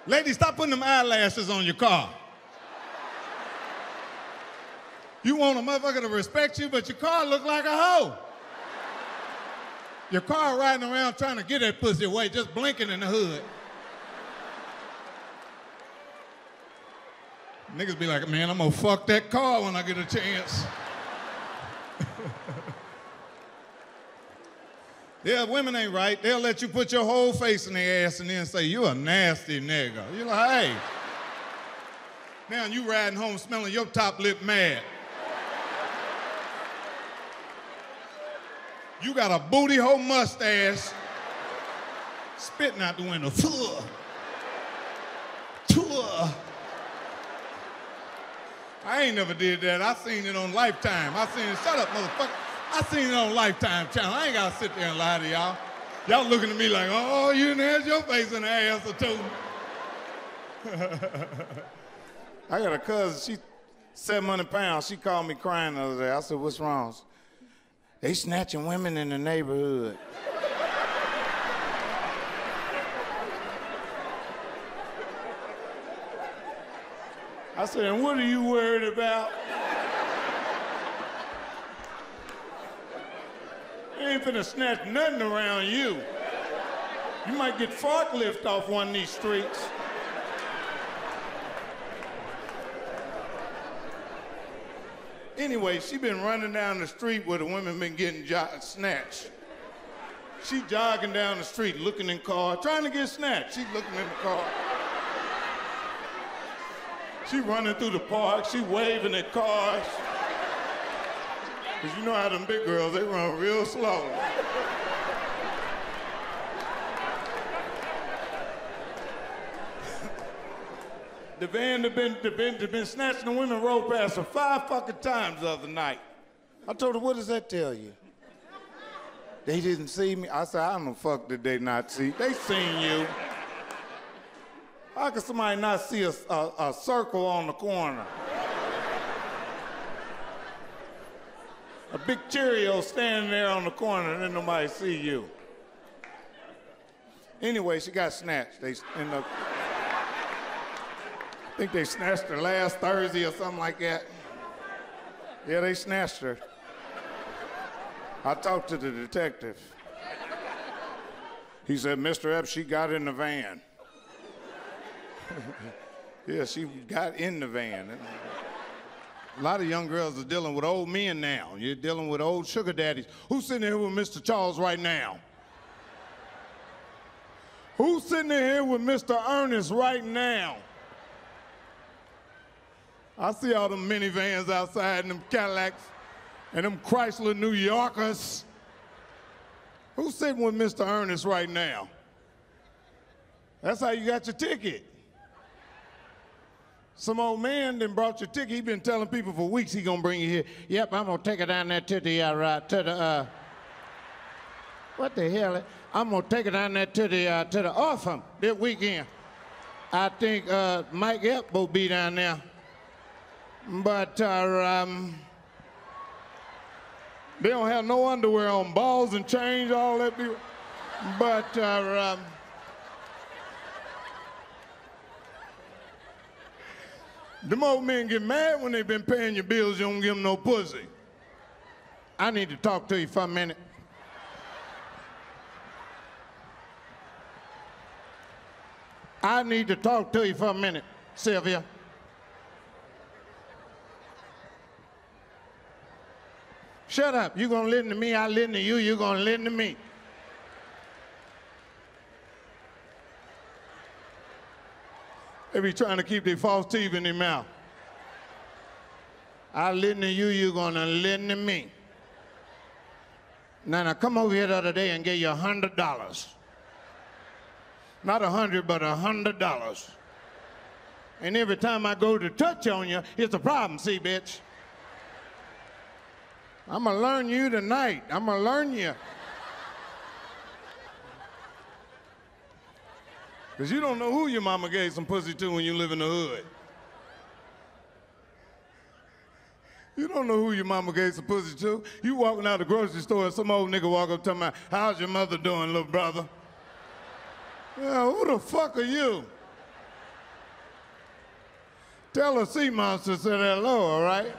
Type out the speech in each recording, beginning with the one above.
Ladies, stop putting them eyelashes on your car. You want a motherfucker to respect you, but your car look like a hoe. Your car riding around trying to get that pussy away, just blinking in the hood. Niggas be like, man, I'm gonna fuck that car when I get a chance. Yeah, women ain't right. They'll let you put your whole face in their ass and then say, you a nasty nigga. You're like, hey. Now you riding home smelling your top lip mad. You got a booty hole mustache, spitting out the window. Tuh. Tuh. I ain't never did that. I seen it on Lifetime. I seen it, shut up, motherfucker. I seen it on Lifetime channel. I ain't gotta sit there and lie to y'all. Y'all looking at me like, oh, you done had your face in the ass or two. I got a cousin, she 700 pounds. She called me crying the other day. I said, what's wrong? They snatching women in the neighborhood. I said, and what are you worried about? They ain't finna snatch nothing around you. You might get forklift off one of these streets. Anyway, she been running down the street where the women been getting snatched. She jogging down the street, looking in car, trying to get snatched. She looking in the car. She running through the park, she waving at cars. Cause you know how them big girls, they run real slow. The van that been snatching the women rolled past her 5 fucking times the other night. I told her, what does that tell you? They didn't see me. I said, how the fuck did they not see? They seen you. How could somebody not see a circle on the corner? A big Cheerio standing there on the corner and then nobody see you. Anyway, she got snatched. I think they snatched her last Thursday or something like that. Yeah, they snatched her. I talked to the detective. He said, Mr. Epps, she got in the van. Yeah, she got in the van. A lot of young girls are dealing with old men now. You're dealing with old sugar daddies. Who's sitting here with Mr. Charles right now? Who's sitting here with Mr. Ernest right now? I see all them minivans outside and them Cadillacs and them Chrysler New Yorkers. Who's sitting with Mr. Ernest right now? That's how you got your ticket. Some old man then brought your ticket. He been telling people for weeks he gonna bring you here. Yep, I'm gonna take it down there to the, what the hell? I'm gonna take it down there to the Orphan this weekend. I think Mike Epps will be down there. But they don't have no underwear on, balls and chains, all that. But them old men get mad when they've been paying your bills, you don't give them no pussy. I need to talk to you for a minute. I need to talk to you for a minute, Sylvia. Shut up. You gonna listen to me, I listen to you, you gonna listen to me. They be trying to keep their false teeth in their mouth. I listen to you, you gonna listen to me. Now come over here the other day and get you $100. Not 100, but $100. And every time I go to touch on you, it's a problem, see, bitch. I'm gonna learn you tonight. I'm gonna learn you. Because you don't know who your mama gave some pussy to when you live in the hood. You don't know who your mama gave some pussy to. You walking out the grocery store and some old nigga walk up talking about, how's your mother doing, little brother? Yeah, who the fuck are you? Tell a sea monster to say hello, all right?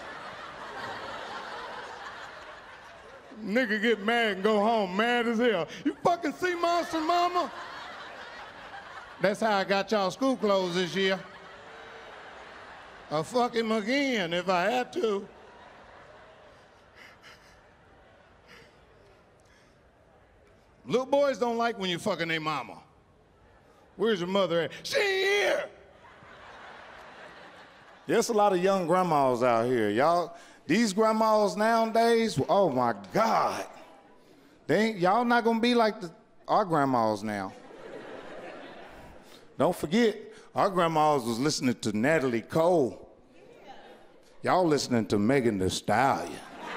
Nigga get mad and go home mad as hell. You fucking sea monster, mama? That's how I got y'all school clothes this year. I'll fuck him again if I had to. Little boys don't like when you fucking their mama. Where's your mother at? She ain't here. There's a lot of young grandmas out here. Y'all, these grandmas nowadays, oh my God. Y'all not gonna be like our grandmas now. Don't forget, our grandmas was listening to Natalie Cole. Y'all listening to Megan Thee Stallion.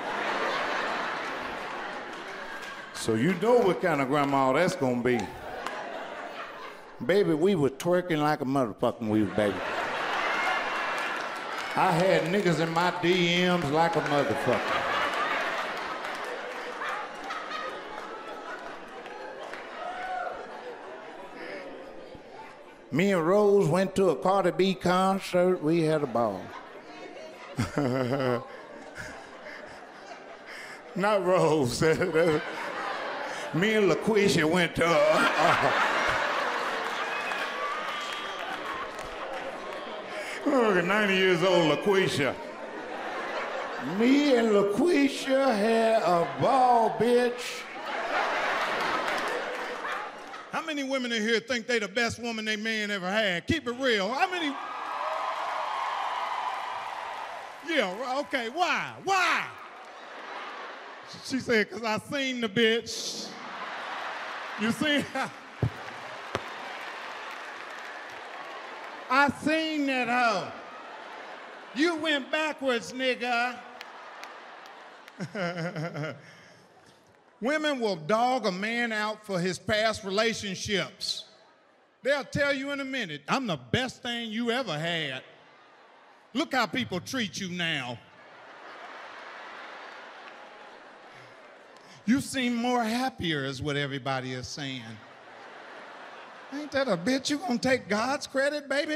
So you know what kind of grandma that's gonna be. Baby, we were twerking like a motherfucking we was baby. I had niggas in my DMs like a motherfucker. Me and Rose went to a Cardi B concert. We had a ball. Not Rose. Me and LaQuisha went to 90 years old LaQuisha. Me and LaQuisha had a ball, bitch. How many women in here think they the best woman they man ever had? Keep it real. How many? Yeah, okay, why? Why? She said, because I seen the bitch. You see? I seen that hoe. You went backwards, nigga. Women will dog a man out for his past relationships. They'll tell you in a minute, I'm the best thing you ever had. Look how people treat you now. You seem more happier is what everybody is saying. Ain't that a bitch? You gonna take God's credit, baby?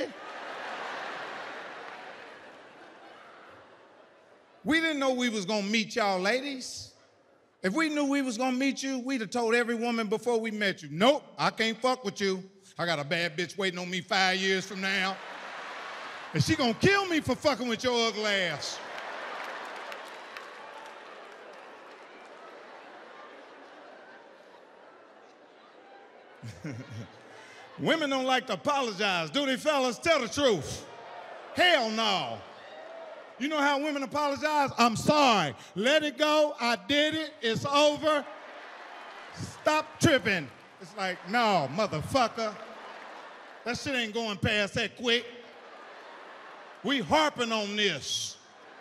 We didn't know we was gonna meet y'all ladies. If we knew we was gonna meet you, we'd have told every woman before we met you, nope, I can't fuck with you. I got a bad bitch waiting on me 5 years from now. And she gonna kill me for fucking with your ugly ass. Women don't like to apologize, do they, fellas? Tell the truth. Hell no. You know how women apologize? I'm sorry. Let it go. I did it. It's over. Stop tripping. It's like, no, motherfucker. That shit ain't going past that quick. We harping on this.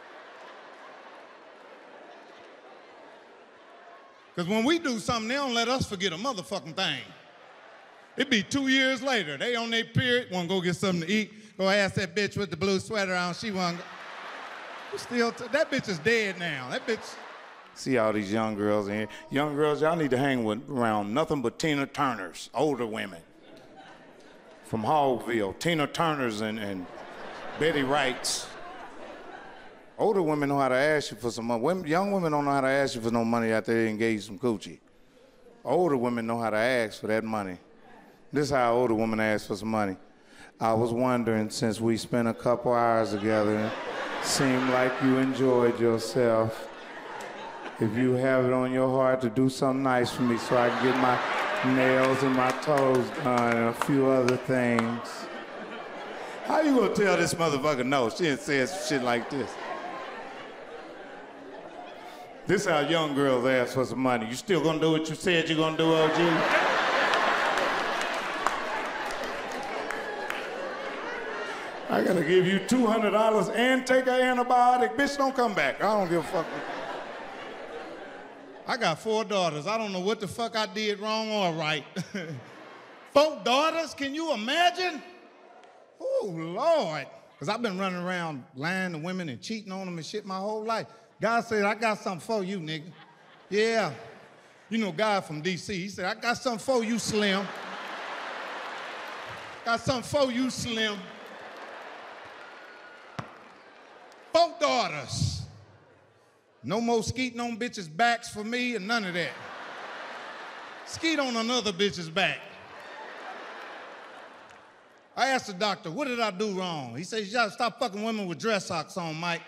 Because when we do something, they don't let us forget a motherfucking thing. It be 2 years later. They on their period, want to go get something to eat. Go ask that bitch with the blue sweater on. She want to that bitch is dead now. That bitch. See all these young girls in here. Young girls, y'all need to hang around nothing but Tina Turners, older women. From Hallville, Tina Turners and Betty Wrights. Older women know how to ask you for some money. Young women don't know how to ask you for no money after they engage some coochie. Older women know how to ask for that money. This is how an older woman asks for some money. I was wondering, since we spent a couple hours together, and seemed like you enjoyed yourself, if you have it on your heart to do something nice for me so I can get my nails and my toes done and a few other things. How you gonna tell this motherfucker no? She didn't say shit like this. This is how young girls ask for some money. You still gonna do what you said you're gonna do, OG? I gotta give you $200 and take an antibiotic. Bitch, don't come back. I don't give a fuck. I got 4 daughters. I don't know what the fuck I did wrong or right. 4 daughters? Can you imagine? Oh, Lord. Because I've been running around lying to women and cheating on them and shit my whole life. God said, I got something for you, nigga. Yeah. You know God from D.C. He said, I got something for you, Slim. Got something for you, Slim. daughters. No more skeeting on bitches' backs for me and none of that. Skeet on another bitch's back. I asked the doctor, what did I do wrong? He said, you gotta stop fucking women with dress socks on, Mike.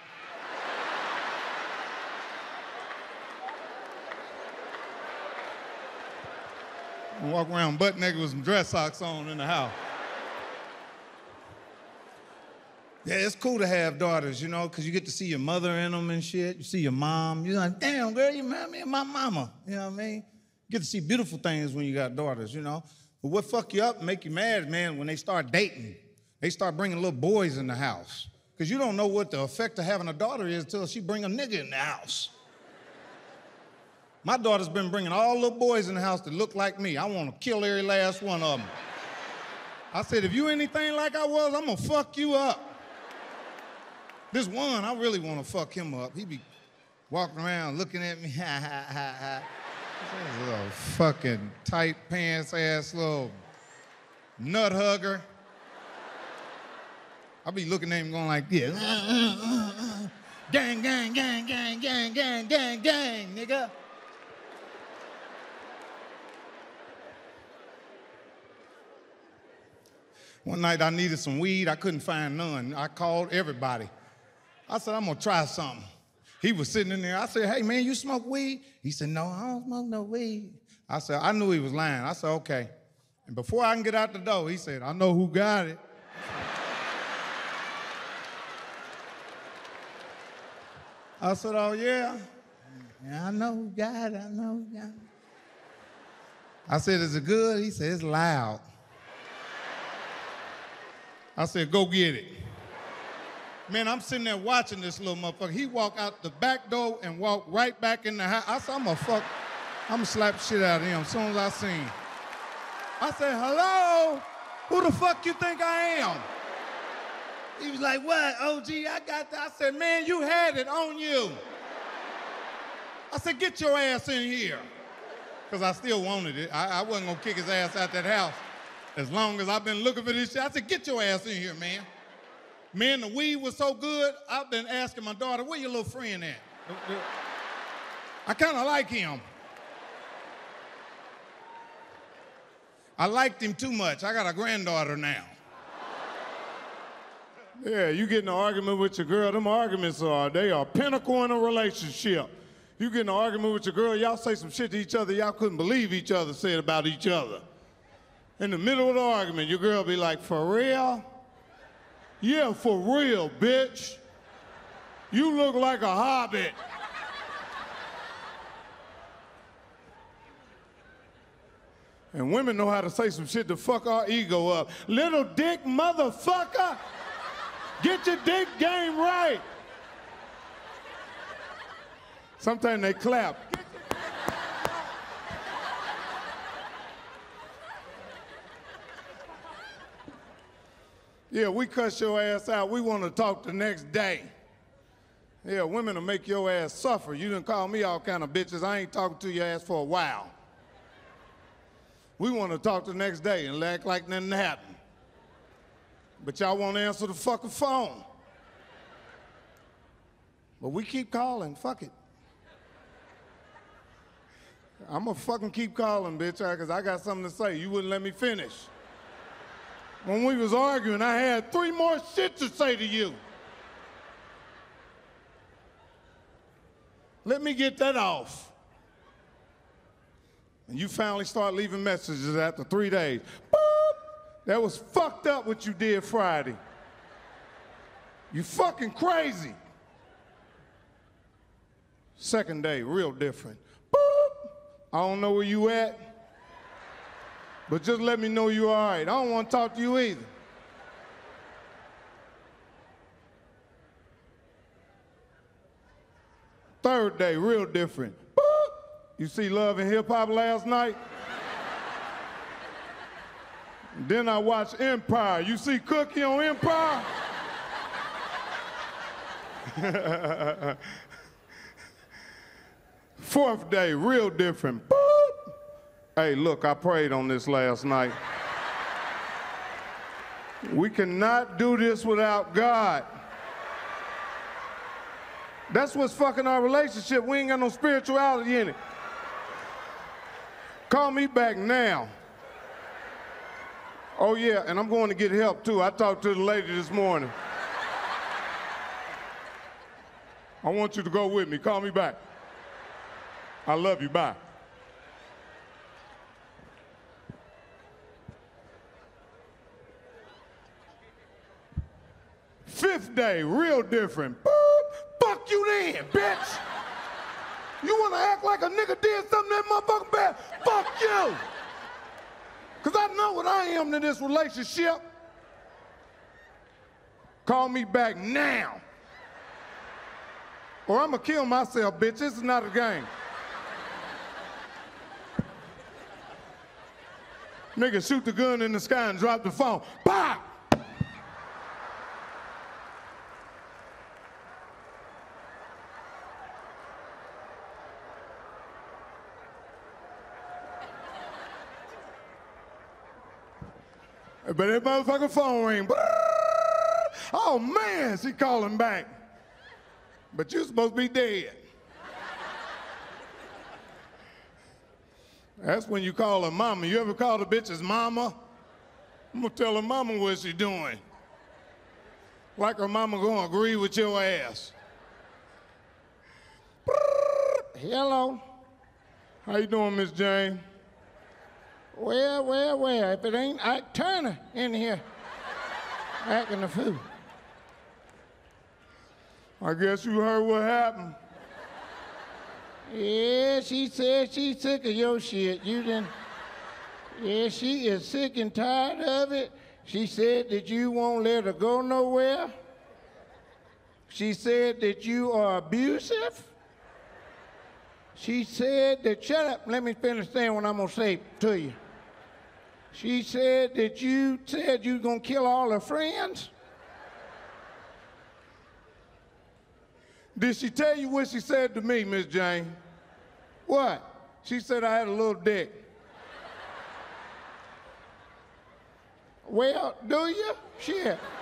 Walk around butt naked with some dress socks on in the house. Yeah, it's cool to have daughters, you know, because you get to see your mother in them and shit. You see your mom. You're like, damn, girl, you remind me of my mama. You know what I mean? You get to see beautiful things when you got daughters, you know. But what fuck you up and make you mad, man, when they start dating. They start bringing little boys in the house. Because you don't know what the effect of having a daughter is until she bring a nigga in the house. My daughter's been bringing all little boys in the house that look like me. I want to kill every last one of them. I said, if you anything like I was, I'm going to fuck you up. This one, I really want to fuck him up. He be walking around looking at me, ha, ha, ha, ha. This little fucking tight pants ass little nut hugger. I be looking at him going like this. Gang, gang, gang, gang, gang, gang, gang, gang, nigga. One night I needed some weed. I couldn't find none. I called everybody. I said, I'm gonna try something. He was sitting in there. I said, hey, man, you smoke weed? He said, no, I don't smoke no weed. I said, I knew he was lying. I said, okay. And before I can get out the door, he said, I know who got it. I said, oh, yeah? Yeah, I know who got it. I know who got it. I said, is it good? He said, it's loud. I said, go get it. Man, I'm sitting there watching this little motherfucker. He walked out the back door and walked right back in the house. I said, I'm gonna slap the shit out of him as soon as I see him. I said, hello? Who the fuck you think I am? He was like, what, OG, I got that. I said, man, you had it on you. I said, get your ass in here. Because I still wanted it. I wasn't gonna kick his ass out that house as long as I've been looking for this shit. I said, get your ass in here, man. Man, the weed was so good, I've been asking my daughter, where your little friend at? I kind of like him. I liked him too much. I got a granddaughter now. Yeah, you get in an argument with your girl, them arguments they are pinnacle in a relationship. You get in an argument with your girl, y'all say some shit to each other y'all couldn't believe each other said about each other. In the middle of the argument, your girl be like, for real? Yeah, for real, bitch. You look like a hobbit. And women know how to say some shit to fuck our ego up. Little dick motherfucker, get your dick game right. Sometimes they clap. Yeah, we cuss your ass out. We want to talk the next day. Yeah, women will make your ass suffer. You done call me all kind of bitches. I ain't talking to your ass for a while. We want to talk the next day and act like nothing happened. But y'all won't answer the fucking phone. But we keep calling, fuck it. I'm gonna fucking keep calling, bitch, because I got something to say. You wouldn't let me finish. When we was arguing, I had 3 more shit to say to you. Let me get that off. And you finally start leaving messages after 3 days. Boop! That was fucked up what you did Friday. You fucking crazy. Second day, real different. Boop! I don't know where you at. But just let me know you all right. I don't want to talk to you either. Third day, real different. Boop. You see Love and Hip Hop last night? Then I watched Empire. You see Cookie on Empire? Fourth day, real different. Boop. Hey, look, I prayed on this last night. We cannot do this without God. That's what's fucking our relationship. We ain't got no spirituality in it. Call me back now. Oh yeah, and I'm going to get help too. I talked to the lady this morning. I want you to go with me. Call me back. I love you. Bye. Fifth day, real different. Boop. Fuck you then, bitch. You want to act like a nigga did something that motherfucking bad? Fuck you. Because I know what I am in this relationship. Call me back now. Or I'm going to kill myself, bitch. This is not a game. Nigga shoot the gun in the sky and drop the phone. Pop! But that motherfucking phone ring. Oh man, she calling back. But you supposed to be dead. That's when you call her mama. You ever call the bitch's mama? I'm gonna tell her mama what she doing. Like her mama gonna agree with your ass. Hello. How you doing, Miss Jane? Well, if it ain't Ike Turner in here acting a fool. I guess you heard what happened. Yeah, she said she's sick of your shit. You didn't. Yeah, she is sick and tired of it. She said that you won't let her go nowhere. She said that you are abusive. She said that, shut up, let me finish saying what I'm gonna say to you. She said that you said you was gonna kill all her friends. Did she tell you what she said to me, Miss Jane? What? She said I had a little dick. Well, do you? Shit.